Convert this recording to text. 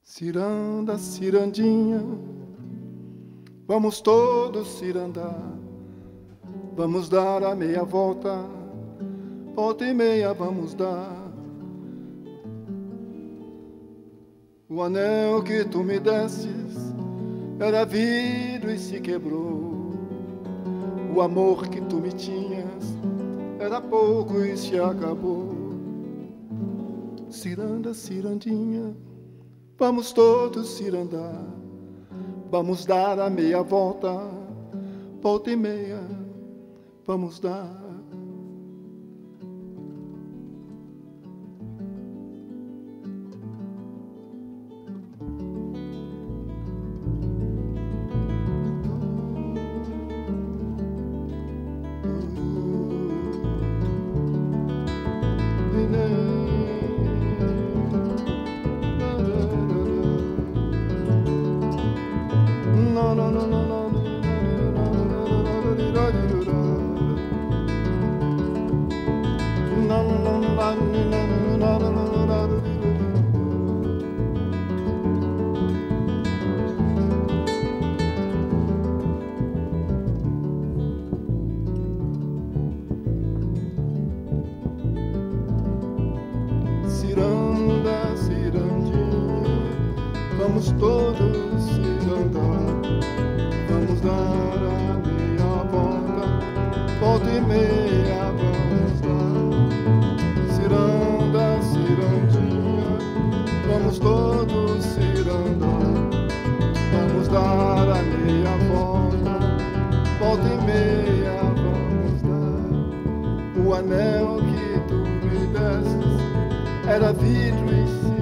Ciranda, cirandinha, vamos todos cirandar, vamos dar a meia volta, volta e meia vamos dar. O anel que tu me desses era vidro e se quebrou. O amor que tu me tinhas era pouco e se acabou. Ciranda, cirandinha, vamos todos cirandar, vamos dar a meia volta, volta e meia, vamos dar. Ciranda, cirandinha, vamos todos cirandar, vamos dar a meia volta, volta e meia vamos dar. Ciranda, cirandinha, vamos todos cirandar, vamos dar a meia volta, volta e meia vamos dar. O anel que tu me desses era vidro e